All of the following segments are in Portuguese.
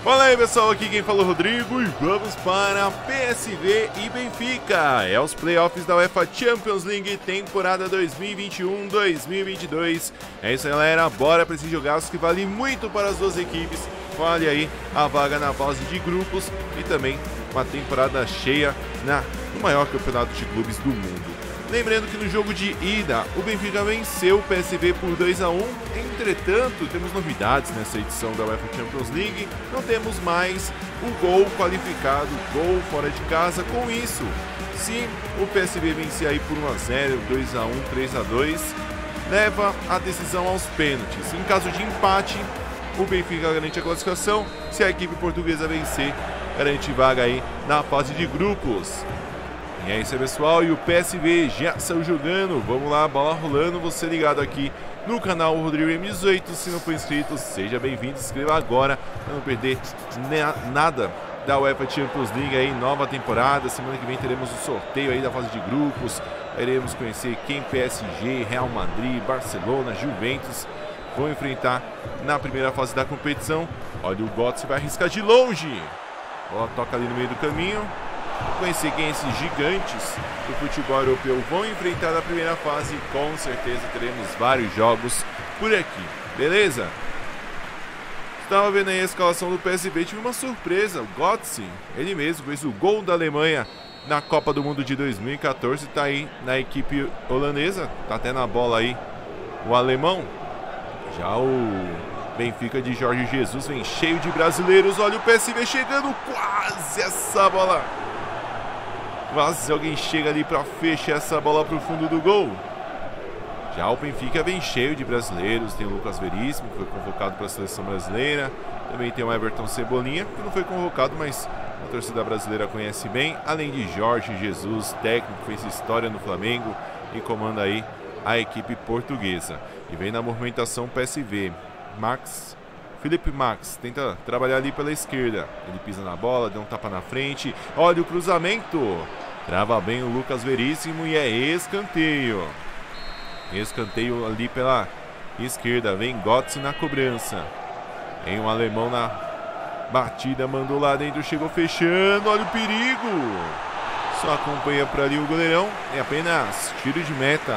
Fala aí pessoal, aqui quem fala é o Rodrigo e vamos para PSV e Benfica. É os playoffs da UEFA Champions League temporada 2021-2022. É isso aí galera, bora para esses jogaços que vale muito para as duas equipes. Vale aí a vaga na fase de grupos e também uma temporada cheia no maior campeonato de clubes do mundo. Lembrando que no jogo de ida, o Benfica venceu o PSV por 2-1. Entretanto, temos novidades nessa edição da UEFA Champions League. Não temos mais o gol qualificado, gol fora de casa. Com isso, se o PSV vencer aí por 1-0, 2-1, 3-2, leva a decisão aos pênaltis. Em caso de empate, o Benfica garante a classificação. Se a equipe portuguesa vencer, garante vaga aí na fase de grupos. E é isso aí pessoal, e o PSV já saiu jogando, vamos lá, bola rolando, você ligado aqui no canal Rodrigo M18, se não for inscrito, seja bem-vindo, se inscreva agora para não perder nada da UEFA Champions League aí, nova temporada. Semana que vem teremos o sorteio aí da fase de grupos, iremos conhecer quem PSG, Real Madrid, Barcelona, Juventus vão enfrentar na primeira fase da competição. Olha, o Götze vai arriscar de longe, bola toca ali no meio do caminho. Conhecer quem esses gigantes do futebol europeu vão enfrentar na primeira fase. Com certeza teremos vários jogos por aqui, beleza? Estava vendo aí a escalação do PSV, tive uma surpresa. O Götze, ele mesmo fez o gol da Alemanha na Copa do Mundo de 2014. Está aí na equipe holandesa, está até na bola aí o alemão. Já o Benfica de Jorge Jesus vem cheio de brasileiros. Olha o PSV chegando, quase essa bola. Quase alguém chega ali para fechar essa bola para o fundo do gol. Já o Benfica vem cheio de brasileiros. Tem o Lucas Veríssimo, que foi convocado para a seleção brasileira. Também tem o Everton Cebolinha, que não foi convocado, mas a torcida brasileira conhece bem. Além de Jorge Jesus, técnico, fez história no Flamengo e comanda aí a equipe portuguesa. E vem na movimentação PSV. Felipe Max tenta trabalhar ali pela esquerda. Ele pisa na bola, deu um tapa na frente. Olha o cruzamento. Trava bem o Lucas Veríssimo e é escanteio. Escanteio ali pela esquerda. Vem Götze na cobrança. Tem um alemão na batida, mandou lá dentro, chegou fechando. Olha o perigo. Só acompanha por ali o goleirão. É apenas tiro de meta.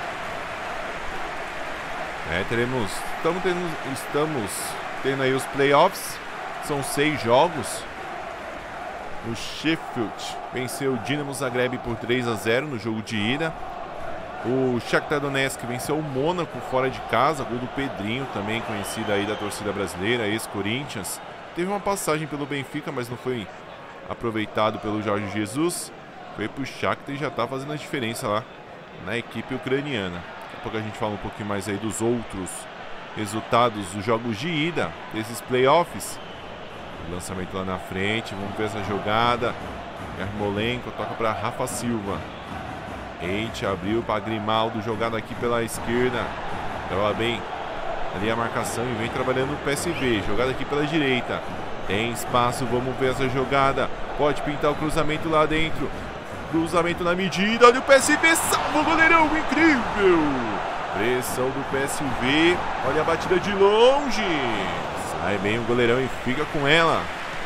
Estamos tendo aí os playoffs. São 6 jogos. O Sheffield venceu o Dinamo Zagreb por 3-0 no jogo de ida. O Shakhtar Donetsk venceu o Mônaco fora de casa, gol do Pedrinho, também conhecido aí da torcida brasileira, ex-Corinthians. Teve uma passagem pelo Benfica, mas não foi aproveitado pelo Jorge Jesus. Foi pro Shakhtar e já tá fazendo a diferença lá na equipe ucraniana. Daqui a pouco a gente fala um pouquinho mais aí dos outros resultados dos jogos de ida desses playoffs. O lançamento lá na frente, vamos ver essa jogada. Yarmolenko toca para Rafa Silva. Eite abriu para Grimaldo, jogada aqui pela esquerda. Trabalha bem ali a marcação e vem trabalhando o PSV. Jogada aqui pela direita. Tem espaço, vamos ver essa jogada. Pode pintar o cruzamento lá dentro. Cruzamento na medida, olha o PSV, salva o goleirão, incrível! Pressão do PSV, olha a batida de longe. Sai bem o goleirão e fica com ela.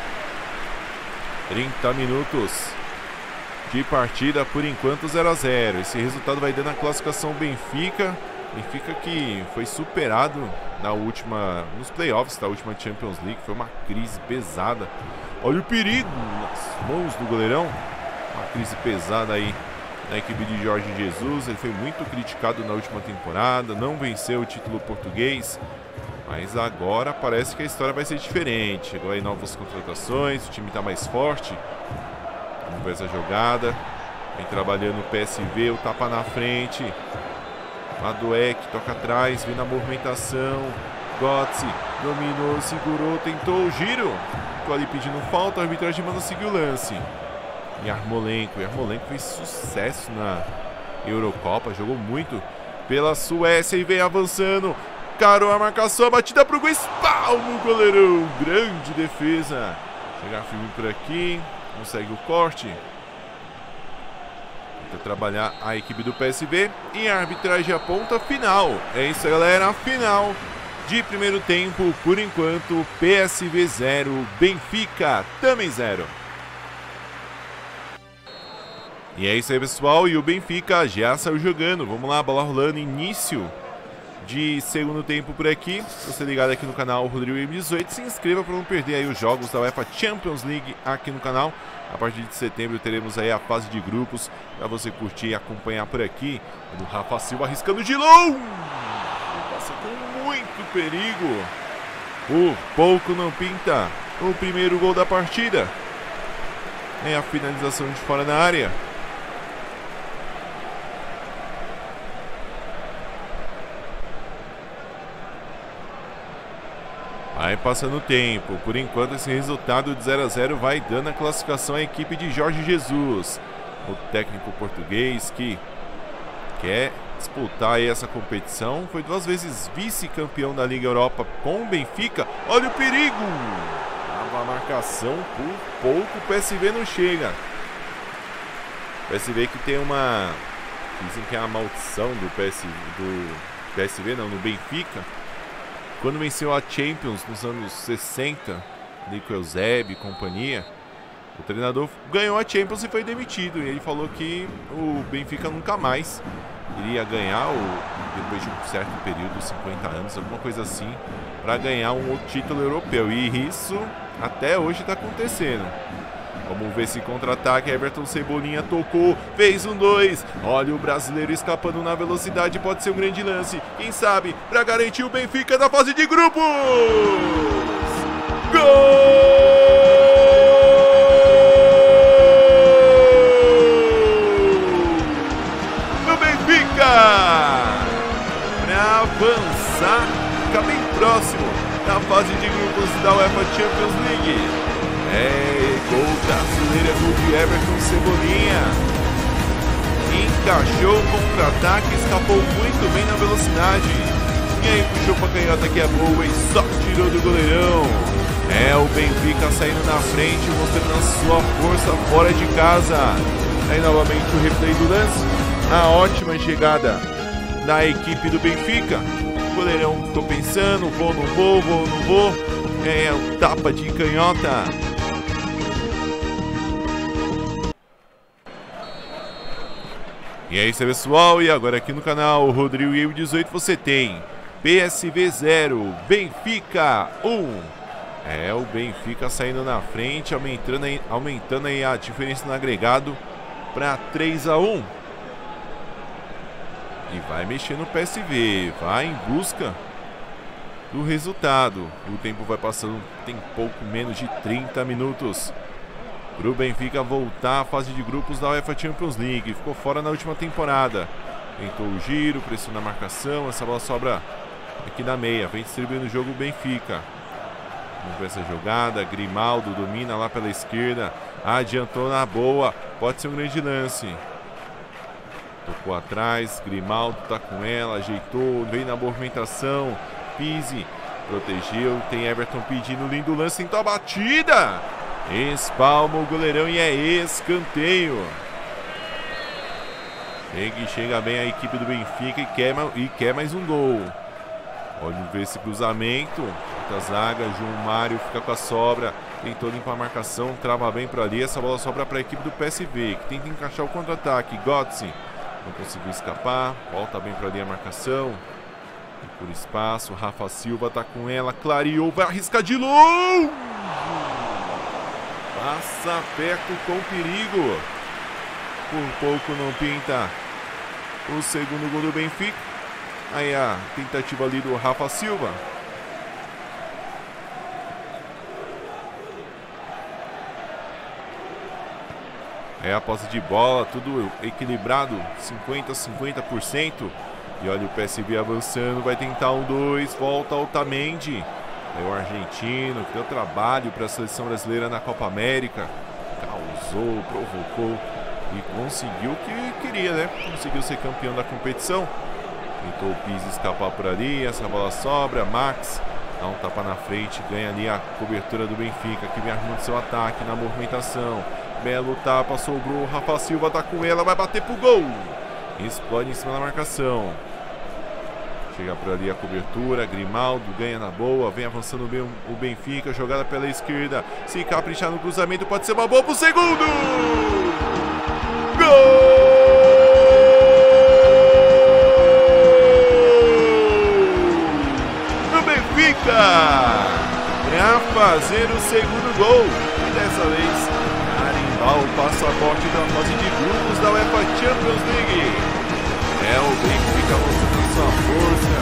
30 minutos de partida, por enquanto 0-0. Esse resultado vai dando a classificação Benfica. Benfica que foi superado nos playoffs da última Champions League. Foi uma crise pesada. Olha o perigo nas mãos do goleirão. Uma crise pesada aí na equipe de Jorge Jesus. Ele foi muito criticado na última temporada, não venceu o título português, mas agora parece que a história vai ser diferente. Chegou aí novas contratações, o time está mais forte. Vamos ver essa jogada. Vem trabalhando o PSV, o tapa na frente. Maduek toca atrás, vem na movimentação. Götze dominou, segurou, tentou o giro. Ficou ali pedindo falta, a arbitragem manda seguir o lance. Yarmolenko fez sucesso na Eurocopa, jogou muito pela Suécia e vem avançando. Carou a marcação, a batida pro gol, espalma o goleirão. Grande defesa. Chegar firme por aqui, consegue o corte. Tenta trabalhar a equipe do PSV e a arbitragem aponta final. É isso aí, galera, final de primeiro tempo. Por enquanto, PSV 0, Benfica também 0. E é isso aí, pessoal, e o Benfica já saiu jogando. Vamos lá, bola rolando, início de segundo tempo por aqui. Se você ligado aqui no canal Rodrigo M18, se inscreva para não perder aí os jogos da UEFA Champions League aqui no canal. A partir de setembro teremos aí a fase de grupos para você curtir e acompanhar por aqui. O Rafa Silva arriscando de longe. Passa com muito perigo. Por pouco não pinta o primeiro gol da partida. É a finalização de fora da área. Vai passando o tempo. Por enquanto esse resultado de 0 a 0 vai dando a classificação à equipe de Jorge Jesus, o técnico português que quer disputar aí essa competição. Foi 2 vezes vice-campeão da Liga Europa com o Benfica. Olha o perigo! Nova marcação, por pouco o PSV não chega. O PSV que tem uma... dizem que é a maldição do PSV, não, no Benfica. Quando venceu a Champions nos anos 60, ali com o Eusébio e companhia, o treinador ganhou a Champions e foi demitido. E ele falou que o Benfica nunca mais iria ganhar, depois de um certo período, 50 anos, alguma coisa assim, para ganhar um outro título europeu. E isso até hoje está acontecendo. Vamos ver esse contra-ataque. Everton Cebolinha tocou, fez 1-2. Olha o brasileiro escapando na velocidade, pode ser um grande lance. Quem sabe, para garantir o Benfica na fase de grupos. Gol! Do Benfica! Para avançar, ficar bem próximo na fase de grupos da UEFA Champions League. Gol brasileiro, é gol de Everton Cebolinha. Encaixou o contra-ataque, escapou muito bem na velocidade. E aí puxou pra canhota que é boa e só tirou do goleirão. É o Benfica saindo na frente, mostrando a sua força fora de casa. Aí novamente o replay do lance. A ótima chegada da equipe do Benfica. O goleirão tô pensando, vou, não vou, vou, não vou. É o tapa de canhota. E é isso aí, pessoal, e agora aqui no canal Rodrigo M18 você tem PSV 0, Benfica 1. É o Benfica saindo na frente, aumentando aí a diferença no agregado para 3 a 1. E vai mexer no PSV, vai em busca do resultado. O tempo vai passando, tem pouco menos de 30 minutos. Para o Benfica voltar à fase de grupos da UEFA Champions League. Ficou fora na última temporada. Tentou o giro, pressiona a marcação. Essa bola sobra aqui na meia. Vem distribuindo o jogo o Benfica. Vamos ver essa jogada. Grimaldo domina lá pela esquerda. Adiantou na boa. Pode ser um grande lance. Tocou atrás. Grimaldo tá com ela. Ajeitou. Vem na movimentação. Pise. Protegeu. Tem Everton pedindo lindo lance. Tentou a batida. Espalma o goleirão e é escanteio. Chega bem a equipe do Benfica e quer mais um gol. Olha ver esse cruzamento. A zaga, João Mário fica com a sobra. Tentou limpar a marcação, trava bem por ali. Essa bola sobra para a equipe do PSV, que tenta encaixar o contra-ataque. Götze não conseguiu escapar. Volta bem para ali a marcação. Por espaço, Rafa Silva tá com ela. Clareou, vai arriscar de longe. Passa perto com perigo. Por pouco não pinta o segundo gol do Benfica. Aí a tentativa ali do Rafa Silva. É a posse de bola, tudo equilibrado, 50-50%. E olha o PSV avançando, vai tentar 1-2, volta Otamendi. É o argentino que deu trabalho para a seleção brasileira na Copa América. Causou, provocou e conseguiu o que queria, né? Conseguiu ser campeão da competição. Tentou o Pizzi escapar por ali, essa bola sobra. Max dá um tapa na frente, ganha ali a cobertura do Benfica, que vem armando seu ataque na movimentação. Belo tapa, sobrou, Rafa Silva tá com ela, vai bater pro gol. Explode em cima da marcação. Chega por ali a cobertura, Grimaldo ganha na boa, vem avançando bem o Benfica, jogada pela esquerda, se caprichar no cruzamento pode ser uma boa pro segundo! Gol! Do Benfica! Para fazer o segundo gol, e dessa vez carimbar o passaporte da fase de grupos da UEFA Champions League. É o Benfica mostrando sua força.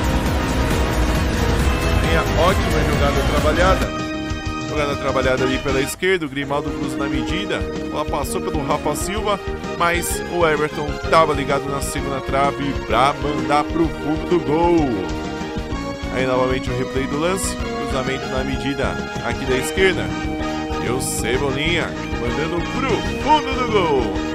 Tem a ótima jogada trabalhada. Jogada trabalhada ali pela esquerda. O Grimaldo cruza na medida. Ela passou pelo Rafa Silva, mas o Everton estava ligado na segunda trave para mandar para o fundo do gol. Aí novamente o replay do lance. Cruzamento na medida aqui da esquerda. E o Cebolinha mandando para o fundo do gol.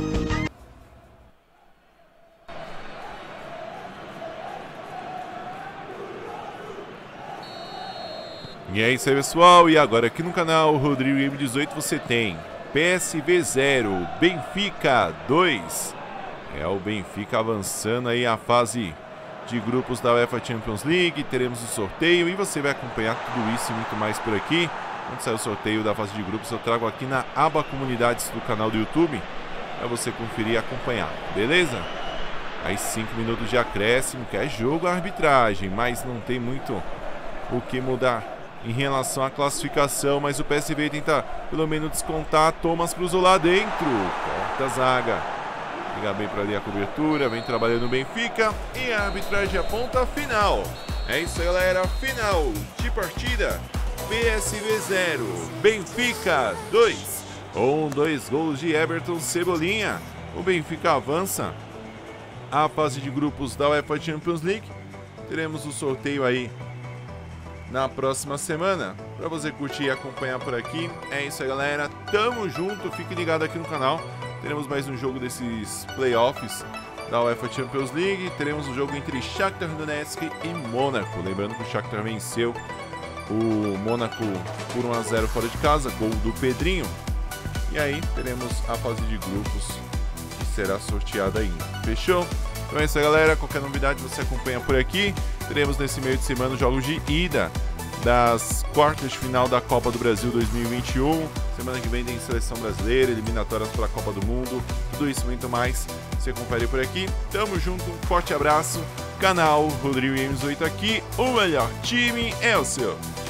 E é isso aí, pessoal, e agora aqui no canal Rodrigo Game 18 você tem PSV 0, Benfica 2. É o Benfica avançando aí a fase de grupos da UEFA Champions League. Teremos o sorteio e você vai acompanhar tudo isso e muito mais por aqui. Quando sair o sorteio da fase de grupos eu trago aqui na aba comunidades do canal do YouTube para você conferir e acompanhar, beleza? Aí 5 minutos de acréscimo, que é jogo a arbitragem, mas não tem muito o que mudar em relação à classificação, mas o PSV tenta pelo menos descontar. Thomas cruzou lá dentro, corta a zaga, pega bem para ali a cobertura, vem trabalhando o Benfica e a arbitragem aponta a final. É isso aí, galera, final de partida, PSV 0, Benfica 2, com 2 gols de Everton Cebolinha. O Benfica avança à fase de grupos da UEFA Champions League. Teremos o sorteio aí na próxima semana, para você curtir e acompanhar por aqui. É isso aí, galera, tamo junto, fique ligado aqui no canal. Teremos mais um jogo desses playoffs da UEFA Champions League. Teremos um jogo entre Shakhtar Donetsk e Mônaco. Lembrando que o Shakhtar venceu o Mônaco por 1-0 fora de casa, gol do Pedrinho. E aí teremos a fase de grupos que será sorteada ainda. Fechou? Então é isso aí, galera, qualquer novidade você acompanha por aqui. Teremos nesse meio de semana os jogos de ida das quartas de final da Copa do Brasil 2021. Semana que vem tem seleção brasileira, eliminatórias para a Copa do Mundo. Tudo isso e muito mais você confere por aqui. Tamo junto, um forte abraço. Canal Rodrigo Games 8 aqui, o melhor time é o seu.